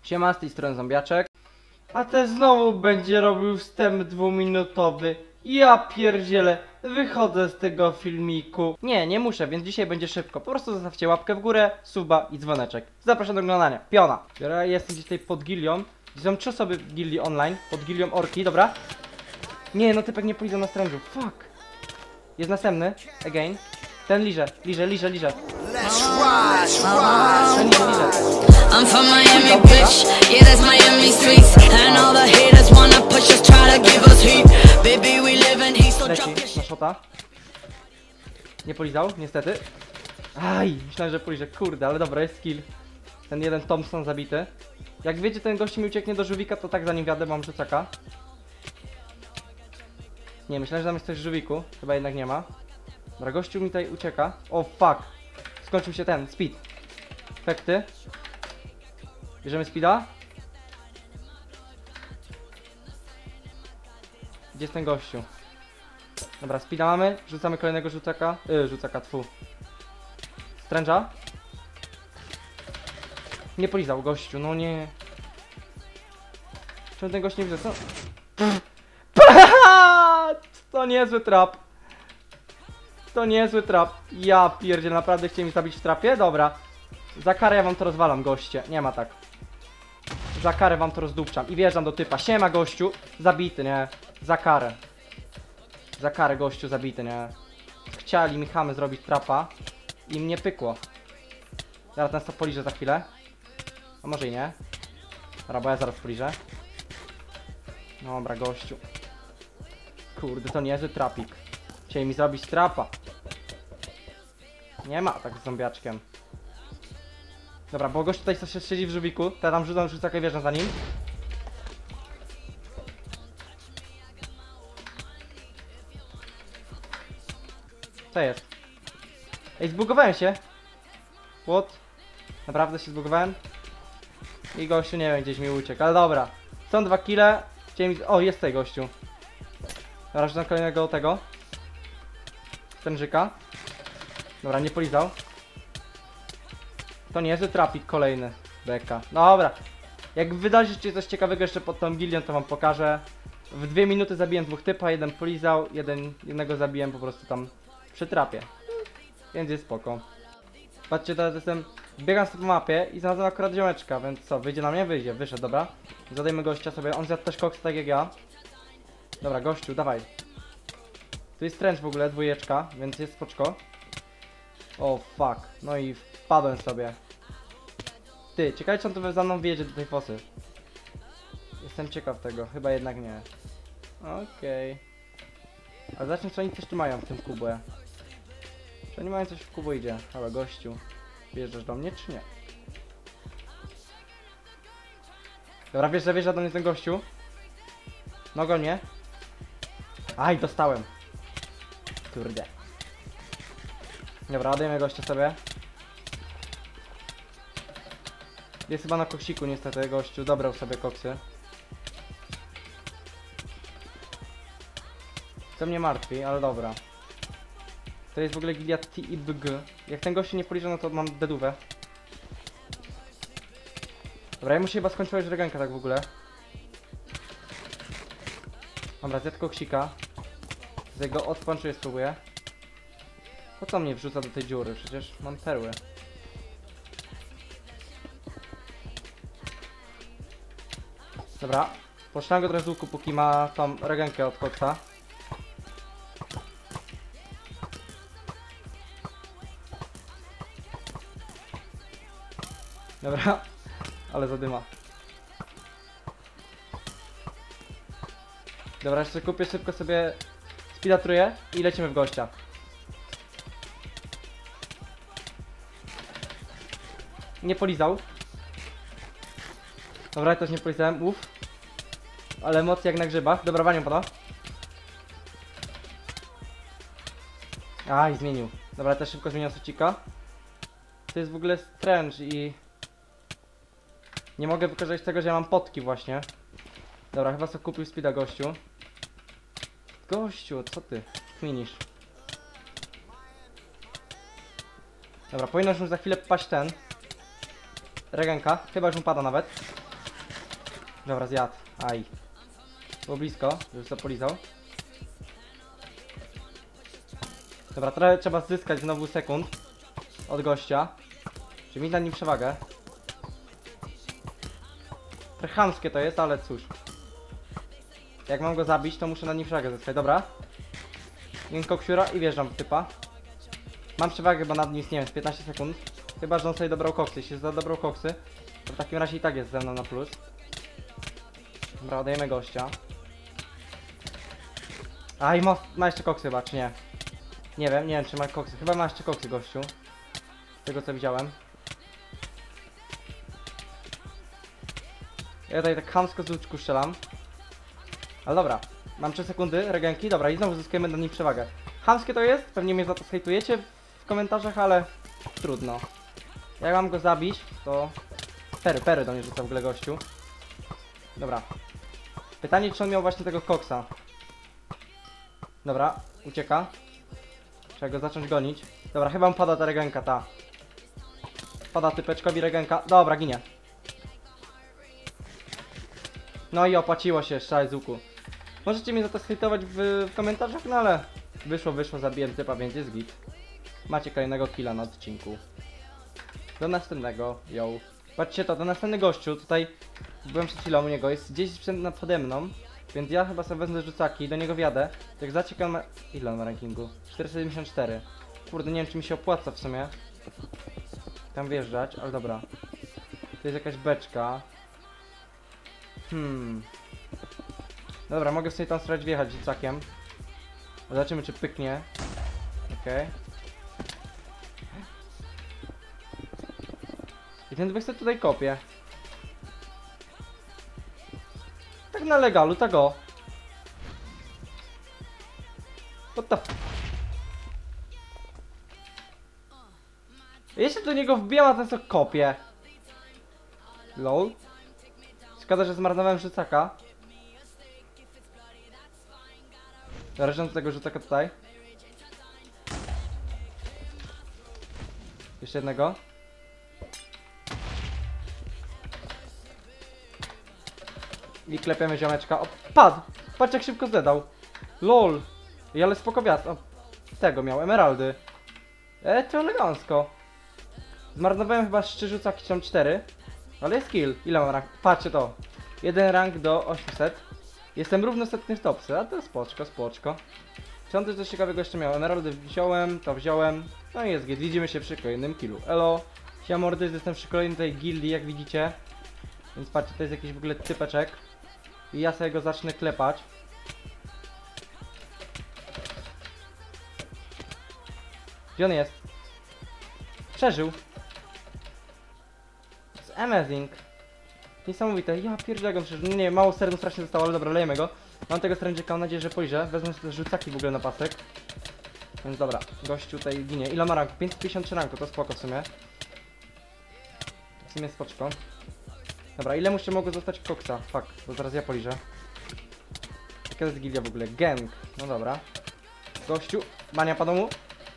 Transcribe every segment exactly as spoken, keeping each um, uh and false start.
Siema, z tej strony Zombiaczek. A ten znowu będzie robił wstęp dwuminutowy. Ja pierdzielę, wychodzę z tego filmiku. Nie, nie muszę, więc dzisiaj będzie szybko. Po prostu zostawcie łapkę w górę, suba i dzwoneczek. Zapraszam do oglądania. Piona. Ja jestem gdzieś tutaj pod gilią. Gdzie są trzy osoby w gildii online. Pod gilią orki, dobra. Nie, no typek nie pójdzie na strężu. Fuck. Jest następny. Again. Ten liże, liże, liże, liże. Ten liże, liże. I'm from Miami, bitch. Yeah, that's Miami streets. And all the haters wanna push us, try to give us heat. Baby, we live in heat, so drop your Leci na shota. Nie polizał, niestety. Aj, myślałem, że poliże. Kurde, ale dobra, jest skill. Ten jeden Thompson zabity. Jak wiecie, ten gość mi ucieknie do żółwika, to tak zanim wiadę, mam rzucaka. Nie, myślałem, że tam jest coś w żółwiku. Chyba jednak nie ma. Dobra, gościu mi tutaj ucieka. O, fuck. Skończył się ten, speed. Efekty. Bierzemy speeda. Gdzie jest ten gościu? Dobra, speeda mamy. Rzucamy kolejnego rzucaka. Yy, rzucaka, tfu. Stręża. Nie polizał gościu, no nie. Czemu ten gość nie widzę? Co? To niezły trap. To niezły trap. Ja pierdziel, naprawdę chcieli mi zabić w trapie? Dobra. Za karę ja wam to rozwalam, goście. Nie ma tak. Za karę wam to rozdupczam. I wjeżdżam do typa. Siema, gościu. Zabity, nie? Za karę. Za karę, gościu, zabity, nie? Chcieli mi chamy zrobić trapa. I mnie pykło. Zaraz ten stop poliżę za chwilę. A może i nie. Dobra, bo ja zaraz poliżę. Dobra, gościu. Kurde, to niezły trapik. Chcieli mi zrobić trapa. Nie ma tak z zombiaczkiem. Dobra, bo gość tutaj się siedzi w żółwiku. To ja tam rzucam rzucaka i wjeżdżam za nim. Co jest? Ej, zbugowałem się. What? Naprawdę się zbugowałem? I gościu, nie wiem, gdzieś mi uciekł, ale dobra. Są dwa kile. Chcieli mi... O, jest tutaj gościu. Dobra, rzucam kolejnego tego. Stężyka. Dobra, nie polizał. To nie jest trapik kolejny. Beka. Dobra. Jak wydarzycie coś ciekawego jeszcze pod tą gildią, to wam pokażę. W dwie minuty zabiłem dwóch typa, jeden polizał, jeden, jednego zabiłem po prostu tam przy trapie. Więc jest spoko. Patrzcie, teraz jestem... Biegam sobie po mapie i znalazłem akurat ziomeczka, więc co, wyjdzie na mnie? Wyjdzie, wyszedł, dobra. Zadajmy gościa sobie, on zjadł też koks tak jak ja. Dobra, gościu, dawaj. Tu jest tręcz w ogóle, dwójeczka, więc jest spoczko. O, fuck. No i wpadłem sobie. Ty, ciekawe czy on tu za mną wyjedzie do tej fosy. Jestem ciekaw tego, chyba jednak nie. Okej. Okay. Ale zacznę, czy oni coś tu mają w tym kubłę. Czy oni mają coś w kubu idzie? Halo, gościu. Wjeżdżasz do mnie, czy nie? Dobra, wiesz, że wjeżdża do mnie ten gościu. No go nie. Aj, dostałem. Kurde. Dobra, dajmy gościa sobie. Jest chyba na koksiku niestety gościu, dobrał sobie koksy. To mnie martwi, ale dobra. To jest w ogóle gildia T I B G. Jak ten gościu nie poliże, no to mam dedówę. Dobra, ja mu się chyba skończyła już regenka tak w ogóle. Dobra, zjadł koksika. Z jego odpączuję, spróbuję. Po co mnie wrzuca do tej dziury? Przecież mam perły. Dobra, poszłam go trochę z łuku, póki ma tą regenkę od koksa. Dobra, ale zadyma. Dobra, jeszcze kupię szybko sobie speedatruję i lecimy w gościa. Nie polizał. Dobra, też nie polizałem, uff. Ale emocje jak na grzybach. Dobra, wanią pada. Aj, zmienił. Dobra, też szybko zmieniam sucika. To jest w ogóle strange i... Nie mogę wykorzystać tego, że ja mam potki właśnie. Dobra, chyba sobie kupił speeda gościu. Gościu, co ty? Kminisz. Dobra, powinno już za chwilę paść ten. Regenka, chyba już mu pada nawet. Dobra, zjadł. Aj. Było blisko, już to polizał. Dobra, trochę trzeba zyskać znowu sekund od gościa. Czy mi na nim przewagę? Trochę chamskie to jest, ale cóż. Jak mam go zabić, to muszę na nim przewagę zyskać. Dobra. Miękko ksiura i wjeżdżam w typa. Mam przewagę, bo nad nim jest, nie wiem, z piętnaście sekund. Chyba, że on sobie dobrał koksy. Jeśli za dobrał koksy, to w takim razie i tak jest ze mną na plus. Dobra, oddajemy gościa. A i ma, ma jeszcze koksy chyba, czy nie? Nie wiem, nie wiem czy ma koksy. Chyba ma jeszcze koksy, gościu. Z tego co widziałem. Ja tutaj tak chamsko z łuczku strzelam. Ale dobra, mam trzy sekundy, regenki, dobra i znowu zyskujemy na nim przewagę. Chamskie to jest, pewnie mnie za to hejtujecie w komentarzach, ale trudno. Jak mam go zabić, to... Pery, pery do mnie rzuca w ogóle gościu. Dobra. Pytanie, czy on miał właśnie tego koksa. Dobra, ucieka. Trzeba go zacząć gonić. Dobra, chyba mu pada ta regenka, ta. Pada typeczkowi regenka. Dobra, ginie. No i opłaciło się, strzelać z łuku. Możecie mnie za to skrytować w, w komentarzach, no ale wyszło, wyszło, zabiłem typa, więc jest git. Macie kolejnego killa na odcinku. Do następnego, yo. Patrzcie to, do następny gościu, tutaj byłem przed chwilą u niego, jest gdzieś przed pode mną. Więc ja chyba sobie wezmę rzucaki i do niego wjadę. Jak zaciekam ma... Ile on ma rankingu? czterysta siedemdziesiąt cztery. Kurde, nie wiem czy mi się opłaca w sumie tam wjeżdżać, ale dobra. To jest jakaś beczka. Hmm. Dobra, mogę sobie tam spróbować wjechać rzucakiem. Zobaczymy czy pyknie. Okej. Okay. I ten typek sobie tutaj kopie. Tak na legalu, tak o. What the f... Jeszcze do niego wbijam, a ten co kopie. Lol. Szkoda, że zmarnowałem rzucaka. Zależę do tego rzucaka tutaj. Jeszcze jednego. I klepiemy ziomeczka. O, padł! Patrz jak szybko zdedał. Lol. I ale spoko wjazd. O, tego miał, emeraldy. E, to elegancko. Zmarnowałem chyba trzy rzucaki, czy tam cztery. Ale jest kill. Ile mam rank? Patrzcie to. Jeden rank do osiemset. Jestem równosetny w topsy, a to spoczko, spoczko. Czy on też coś ciekawego jeszcze miał? Emeraldy wziąłem, to wziąłem. No i jest git. Widzimy się przy kolejnym killu. Elo. Ja mordy, jestem przy kolejnej tej gildii, jak widzicie. Więc patrzcie, to jest jakiś w ogóle typeczek. I ja sobie go zacznę klepać. Gdzie on jest? Przeżył. It's amazing. Niesamowite. Ja pierdzielę, jak on przeżył. Nie, nie, mało serdu strasznie zostało, ale dobra, lejemy go. Mam tego stręczyka, mam nadzieję, że pojrzę. Wezmę sobie te rzucaki w ogóle na pasek. Więc dobra, gościu tutaj ginie. Ile ma ranku? pięćset pięćdziesiąt trzy ranku, to spoko w sumie. W sumie spoczko. Dobra, ile mu jeszcze mogło zostać koksa? Fuck, bo zaraz ja poliżę. Jaka jest gildia w ogóle? Gang. No dobra. Gościu, bania po domu.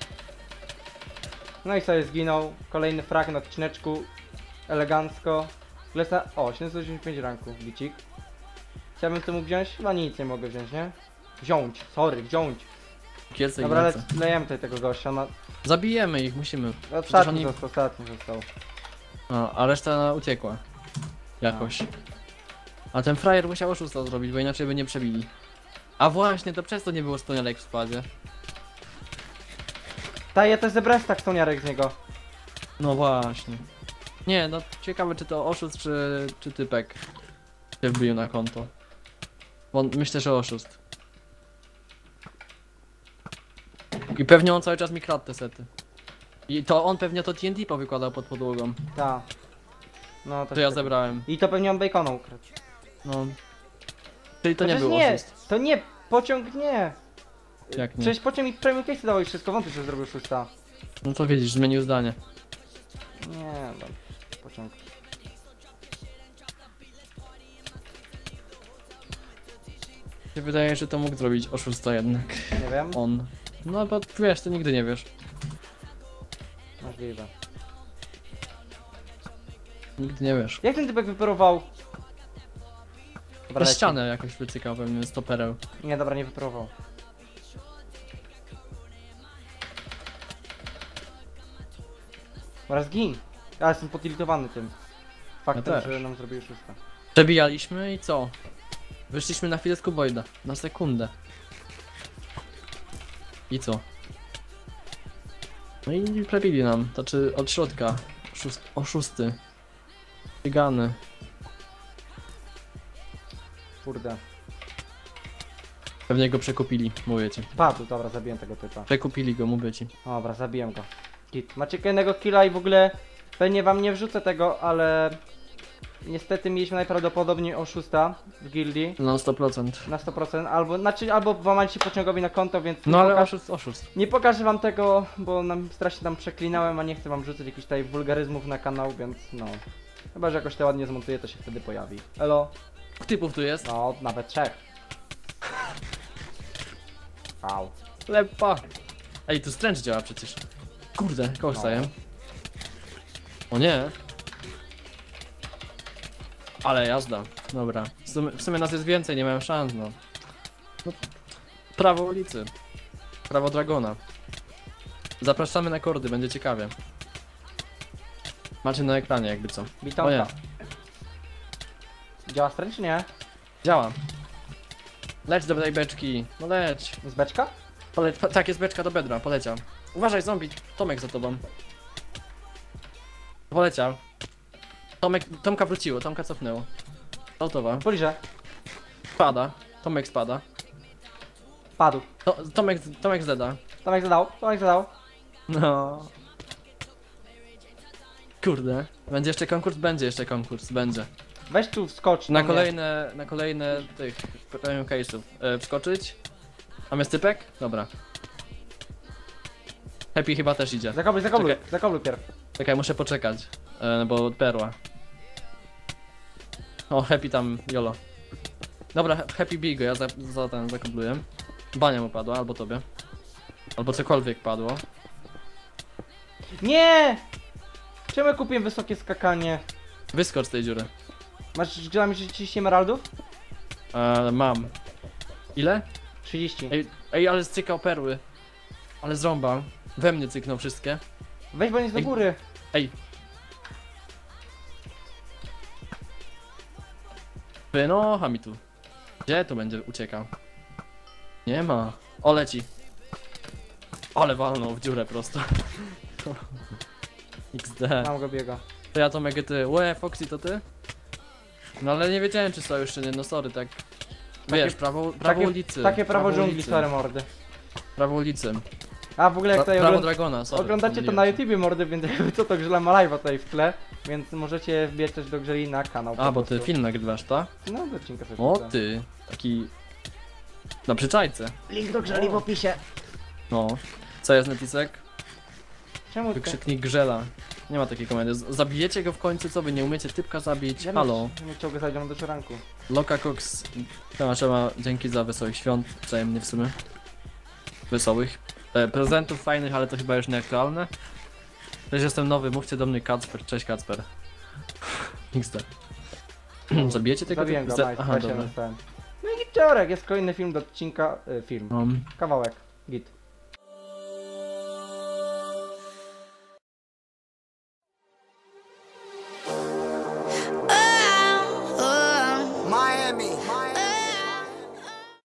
No i sobie zginął. Kolejny frag na odcineczku. Elegancko. Glesa. O, siedemset osiemdziesiąt pięć ranku. Bicik. Chciałbym to mógł wziąć? Chyba nic nie mogę wziąć, nie? Wziąć, sorry, wziąć. Kielce Dobra, ale i lejemy tutaj tego gościa. No, zabijemy ich, musimy. ostatni oni... został, ostatni został. No, a reszta uciekła. Jakoś. A ten frajer musiał oszusta zrobić, bo inaczej by nie przebili. A właśnie, to przez to nie było stoniarek w spadzie. Daję też zebrać tak stoniarek z niego. No właśnie. Nie, no ciekawe czy to oszust, czy, czy typek się wbił na konto. Bo myślę, że oszust. I pewnie on cały czas mi kradł te sety. I to on pewnie to T N T powykładał pod podłogą. Tak. No to To ja się- zebrałem. I to pewnie on bacona ukradł. No. Czyli to nie Przecież był nie, oszust. to nie, pociąg nie. Jak nie? Przecież pociąg mi premium case dało i wszystko, wątpię, że zrobił szósta. No to widzisz, zmienił zdanie. Nie, no, pociąg. Mi się wydaje, że to mógł zrobić oszusta jednak. Nie wiem, On. No bo wiesz, ty nigdy nie wiesz. możliwe. Nigdy nie wiesz. Jak ten typek wyparował? Dobra, Na leci. ścianę jakoś wycykał pewnie z topereł. Nie, dobra, nie wypróbował. Dobra, zgin. Ja jestem potiltowany tym faktem, Ja też. że nam zrobił szóstkę. Przebijaliśmy i co? Wyszliśmy na chwilę z kuboida. Na sekundę. I co? No i przebili nam. To czy od środka. Szóst o szósty. Biegany. Kurde. Pewnie go przekupili, mówię ci. Padł, dobra, zabiłem tego typa. Przekupili go, mówię ci. Dobra, zabiłem go. Git. Macie kolejnego killa i w ogóle pewnie wam nie wrzucę tego, ale niestety mieliśmy najprawdopodobniej oszusta w gildii No sto procent. na sto procent, albo znaczy albo włamali się pociągowi na konto, więc No nie, ale poka oszust, oszust. nie pokażę wam tego, bo nam strasznie tam przeklinałem, a nie chcę wam rzucać jakichś tutaj wulgaryzmów na kanał, więc no. Chyba że jakoś to ładnie zmontuję, to się wtedy pojawi. Elo? Typów tu jest. No, nawet trzech. Wow. Lepa. Ej, tu stręcz działa przecież. Kurde, kogoś No. staję. O nie. Ale jazda. Dobra. W sumie, w sumie nas jest więcej, nie miałem szans, no. no. Prawo ulicy. Prawo Dragona. Zapraszamy na kordy, będzie ciekawie. Macie na ekranie jakby co. O nie. Bitonka. Działa stręcz czy nie? Działa. Leć do tej beczki. No leć. Z beczka? Pole po, tak, jest beczka do bedra, poleciał. Uważaj, zombie, Tomek za tobą. Poleciał. Tomek, Tomka wróciło, Tomka cofnęło. Autowa. Poliżę. Spada. Tomek spada. Padł. To, Tomek, Tomek zeda. Tomek zadał, Tomek zadał. No. Kurde. Będzie jeszcze konkurs? Będzie jeszcze konkurs, będzie. Weź tu wskocz. Na do mnie. kolejne, na kolejne tych premium case'ów. E, wskoczyć? Tam jest typek? Dobra. Happy chyba też idzie. Zakobluj, zakobluj, Czekaj. zakobluj pierw. Czekaj, muszę poczekać, e, bo od perła. O, Happy tam, jolo. Dobra, Happy bij go, ja za, za ten zakobluję. Bania mu padła, albo tobie. Albo cokolwiek padło. Nie! Czemu ja kupiłem wysokie skakanie? Wyskocz z tej dziury. Masz dla mnie trzydzieści emeraldów? E, mam. Ile? trzydzieści. Ej, ej, ale cykał perły. Ale zrąbał. We mnie cyknął wszystkie. Weź, bo nie jest do Ej. góry. Ej. Wynocha mi tu. Gdzie tu będzie uciekał? Nie ma. O, leci. Ale walnął w dziurę prosto. X D. Mam go biega. To ja to mega ty. Łe, Foxy to ty? No ale nie wiedziałem czy sojusz czy nie, no sorry, tak. Wiesz, prawo, prawo takie, ulicy. Takie prawo dżungli, ulicy. sorry mordy. Prawo ulicy. A w ogóle jak Pra, tutaj prawo ogląd Dragona, sorry. oglądacie to pomyliłem na się. YouTubie mordy, więc jakby co to grzelam live'a tutaj w tle. Więc możecie wbiec też do Grzeli na kanał. A, po bo ty prostu. film nagrywasz, tak? No, do odcinka sobie O wrzucę. ty, taki... Na przyczajce. Link do Grzeli w opisie. No. Co jest Netisek? Czemu ty? Wykrzyknik Grzela. Nie ma takiej komendy. Z- Zabijecie go w końcu, co wy nie umiecie typka zabić? Ja Halo. Nie chciał go zajść do szaranku. Loka Cox. Trzeba, trzeba. Dzięki za wesołych świąt. Wzajemnie w sumie. Wesołych. E, prezentów fajnych, ale to chyba już nieaktualne. Cześć, jestem nowy, mówcie do mnie Kacper. Cześć Kacper. X D. Zabijecie tego Zabiłem go, typka? nice, Aha, weź się dobra. dostałem. No i gitczorek, jest kolejny film do odcinka, y, film. No. Kawałek, git. Oh, oh. Miami.